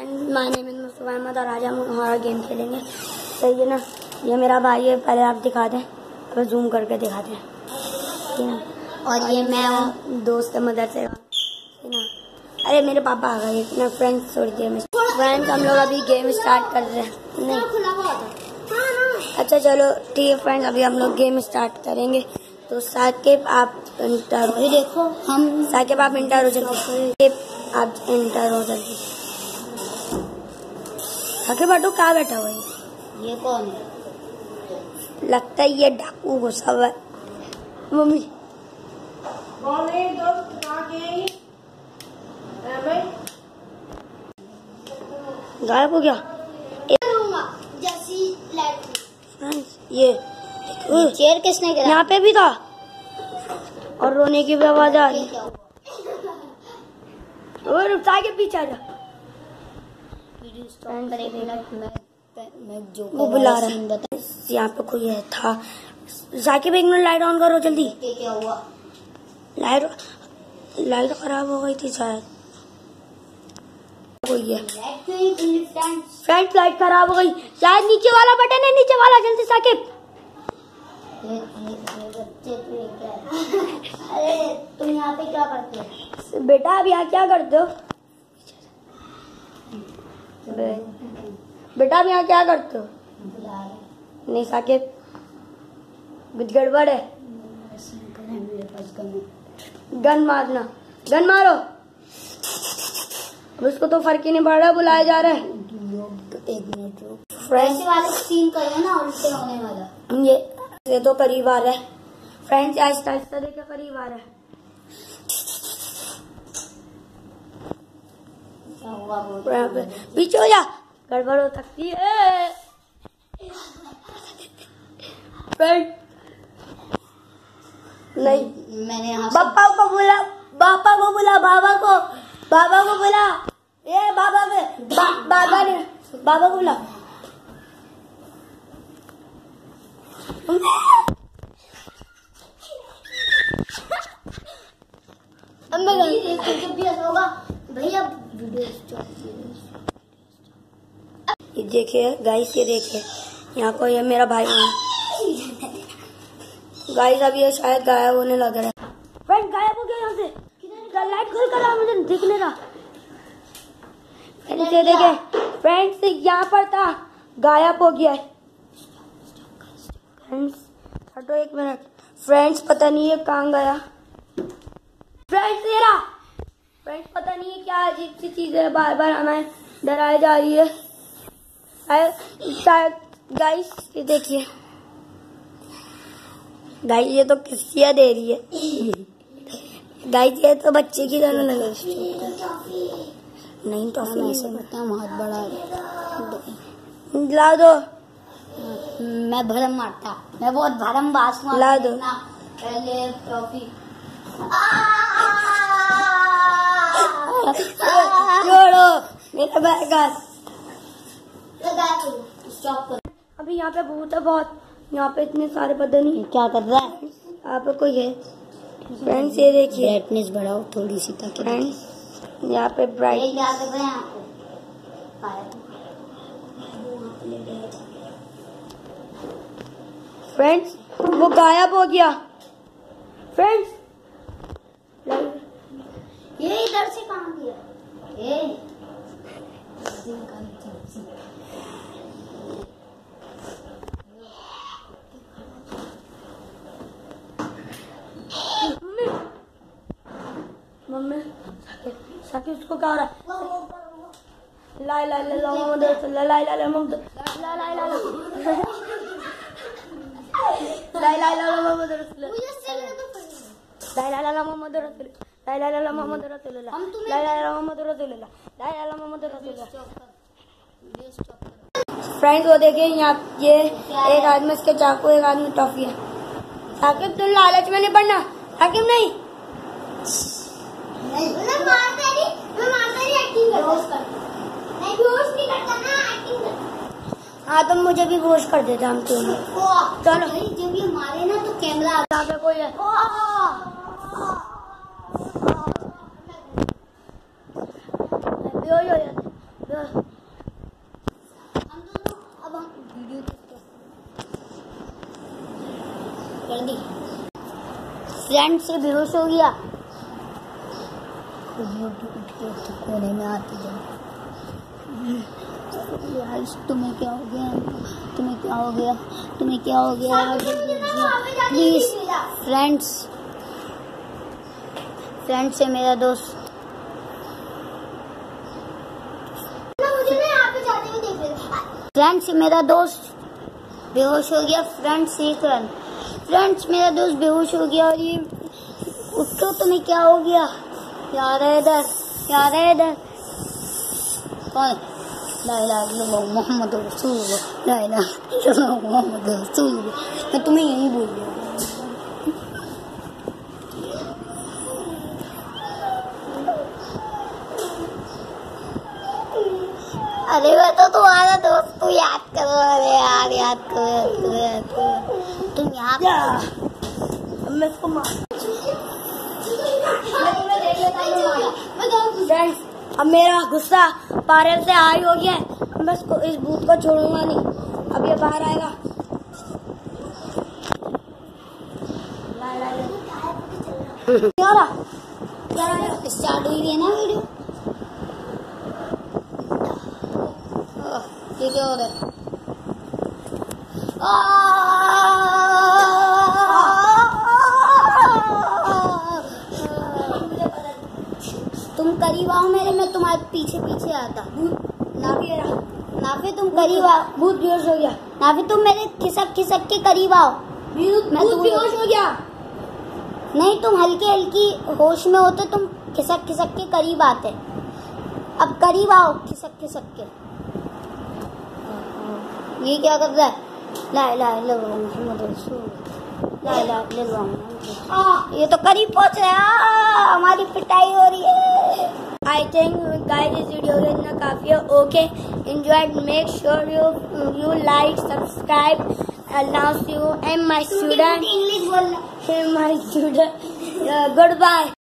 Friend my name is Mustafa Ahmed और आज हम हॉरर गेम खेलेंगे। सही है ना। ये मेरा भाई है, पहले आप दिखा दें, अब जूम करके दिखाते हैं। और ये मैं हूँ, दोस्त है मदर से ना। अरे मेरे पापा आ गए ना। फ्रेंड्स छोड़ दिए। फ्रेंड्स हम लोग अभी गेम स्टार्ट कर रहे हैं। नहीं अच्छा चलो ठीक है फ्रेंड्स, अभी हम लोग गेम स्टार्ट करेंगे। तो साकिब आप इंटर हो, देखो हम साकिब आप इंटर हो जल्दी, आप इंटर हो जल्दी। साकिब बाटू कहाँ बैठा हुआ है? ये कौन है? लगता है ये डाकू घुसा हुआ है। मम्मी गायब हो गया। ये चेयर किसने गिराया? यहाँ पे भी था और रोने की भी आवाज आ रही। और साकिब पीछे आ जा। मैं जो वो बुला रहा है। यहाँ पे कोई है था। साकिब एक मिनट लाइट ऑन करो जल्दी। क्या हुआ? लाइट खराब हो गई थी शायद। कोई है फ्रेंड्स, लाइट खराब हो गई शायद। नीचे वाला बटन है, नीचे वाला जल्दी साकिब। अरे तुम यहाँ पे क्या करते हो? बेटा अब यहाँ क्या करते हो? बेटा अब यहाँ क्या करते हो? नहीं साकिब कुछ गड़बड़ है। गन मारना, गन मारो। अब उसको तो फर्क ही नहीं पड़ रहा, बुलाए जा रहे हैं। एक मिनट फ्रेंड्स वाले सीन का है ना, उल्टे होने वाला। ये तो करीब आ रहा है फ्रेंड्स, आहिस्ता आहिस्ता देखिए करीब आ रहा है। क्या हुआ? पीछे हो जा, गड़बड़ हो सकती है। फ्रेंड नहीं, मैंने पापा को बुला, पापा को बुला, बाबा को बुला। ये बाबा ने बाबा को बुला। जब भी ऐसा होगा भैया वीडियो स्टॉप। ये देखिए गाइस, ये देखिए यहाँ को, ये मेरा भाई है गाइस। अभी ये शायद गायब होने लग रहा है। फ्रेंड गायब हो गया यहाँ से। लाइट खोल कर मुझे दिख नहीं रहा। फ्रेंड्स ये देखे, फ्रेंड्स यहाँ पर था, गायब हो गया है। फ्रेंड्स हटो एक मिनट। फ्रेंड्स पता नहीं ये कहाँ गया। फ्रेंड्स ये रहा। फ्रेंड्स पता नहीं है क्या अजीब सी चीज है, बार बार हमें डराई जा रही है। गाइस ये देखिए गाइस, ये तो किस्सिया दे रही है। गाइस ये तो बच्चे की तरह लग रही है। नहीं टॉफी ऐसे करते हैं, बहुत बड़ा ला दो। मैं भरम मारता, मैं बहुत भरम बास ला दो। पहले टॉफी छोड़ो मेरा बैग। स्टॉप कर। अभी यहाँ पे भूत है बहुत। यहाँ पे इतने सारे पता नहीं क्या कर रहा है। यहाँ पे कोई है। फ्रेंड्स ये देखिए, ब्राइटनेस बढ़ाओ थोड़ी सी ताकि फ्रेंड्स यहाँ पे ब्राइट। क्या कर रहे हैं आपको? फ्रेंड्स वो गायब हो गया। फ्रेंड्स ये इधर से कहाँ गया? मम्मी साकिब उसको क्या हो रहा है? ला ला ला ला मोहम्मद रसूल, ला ला ला मोहम्मद, ला ला ला ला ला ला मोहम्मद रसूल, ला ला ला मोहम्मद रसूल, ला ला ला मोहम्मद रसूल, ला ला ला मोहम्मद रसूल, ला ला ला मोहम्मद रसूल। फ्रेंड्स वो देखिए यहाँ ये एक आदमी इसके चाकू, एक आदमी टॉफी है। साकिब तुम लालच में नहीं पड़ना। साकिब नहीं, मैं मारता नहीं एक्टिंग करता। मैं बेहोश नहीं करता ना, एक्टिंग करता। हाँ तुम मुझे भी बेहोश कर देते हम क्यों नहीं। चलो जब ये मारे ना तो कैमरा यहाँ पे कोई है। बेहोश हो जाते। फ्रेंड से बेहोश हो गया। कोने में आती है। तुम्हें क्या हो गया? तुम्हें क्या हो गया? तुम्हें क्या हो गया? प्लीज फ्रेंड्स से मेरा दोस्त फ्रेंड्स मेरा दोस्त बेहोश हो गया। फ्रेंड्स मेरा दोस्त बेहोश हो गया। और ये उठो, तुम्हें क्या हो गया? यार है इधर कौन? ला इलाहा इल्लल्लाह मुहम्मद रसूलुल्लाह, ला इलाहा इल्लल्लाह मुहम्मद रसूलुल्लाह। मैं तुम्हें यही बोल रहा हूँ। अरे मैं तो तुम्हारा दोस्त, तू याद करो। अरे यार याद करो तुम यहाँ मैं इसको फ्रेंड्स, अब मेरा गुस्सा पारे से हाई हो गया है। मैं इसको, इस भूत को छोड़ूंगा नहीं। अब ये बाहर आएगा। स्टार्ट हुई है ना वीडियो। ये क्या हो रहा है? तुम करीब आओ मेरे, मैं तुम्हारे पीछे आता। नाफे तुम करीब आओ। भूत बेहोश हो गया। नाफे तुम मेरे खिसक के करीब आओ। मैं बेहोश हो गया। नहीं, तुम हल्की होश में होते, तुम खिसक के करीब आते। अब करीब आओ खिसक के। ये क्या कर रहा है? ला इलाहा इल्लल्लाह मुहम्मद रसूलुल्लाह, ला इलाहा इल्लल्लाह। ये तो करीब पहुंच रहा है। हमारी पिटाई हो रही है। I think guys this video is काफी है। Okay, enjoy. Make sure you like, subscribe, and now see you and my student. Goodbye.